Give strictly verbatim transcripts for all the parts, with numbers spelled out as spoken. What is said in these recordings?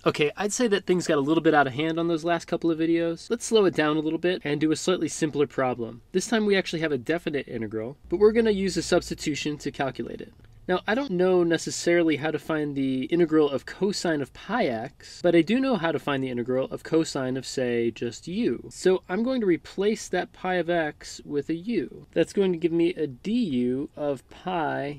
Okay, I'd say that things got a little bit out of hand on those last couple of videos. Let's slow it down a little bit and do a slightly simpler problem. This time we actually have a definite integral, but we're going to use a substitution to calculate it. Now, I don't know necessarily how to find the integral of cosine of pi x, but I do know how to find the integral of cosine of, say, just u. So I'm going to replace that pi of x with a u. That's going to give me a du of pi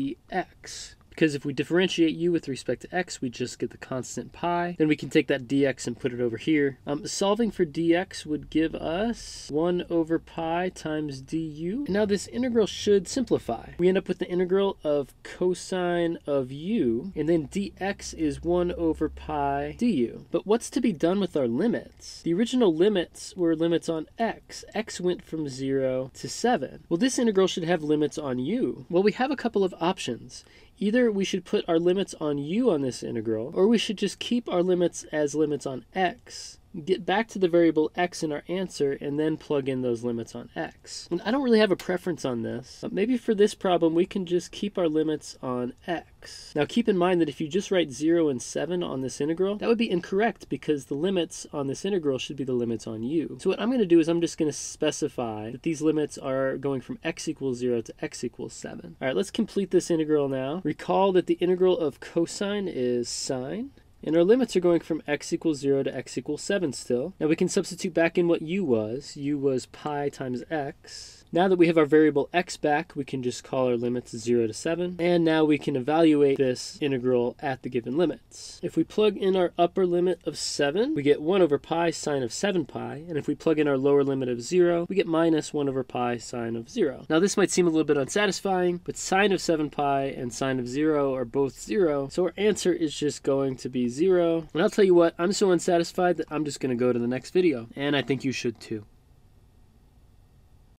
dx. Because if we differentiate u with respect to x, we just get the constant pi. Then we can take that dx and put it over here. Um, solving for dx would give us one over pi times du. And now this integral should simplify. We end up with the integral of cosine of u, and then dx is one over pi du. But what's to be done with our limits? The original limits were limits on x. X went from zero to seven. Well, this integral should have limits on u. Well, we have a couple of options. Either we should put our limits on u on this integral, or we should just keep our limits as limits on x, get back to the variable x in our answer, and then plug in those limits on x. And I don't really have a preference on this, but maybe for this problem we can just keep our limits on x. Now keep in mind that if you just write zero and seven on this integral, that would be incorrect because the limits on this integral should be the limits on u. So what I'm going to do is I'm just going to specify that these limits are going from x equals zero to x equals seven. All right, let's complete this integral now. Recall that the integral of cosine is sine. And our limits are going from x equals zero to x equals seven still. Now we can substitute back in what u was. U was pi times x. Now that we have our variable x back, we can just call our limits zero to seven. And now we can evaluate this integral at the given limits. If we plug in our upper limit of seven, we get one over pi sine of seven pi. And if we plug in our lower limit of zero, we get minus one over pi sine of zero. Now this might seem a little bit unsatisfying, but sine of seven pi and sine of zero are both zero. So our answer is just going to be zero. And I'll tell you what, I'm so unsatisfied that I'm just going to go to the next video. And I think you should too.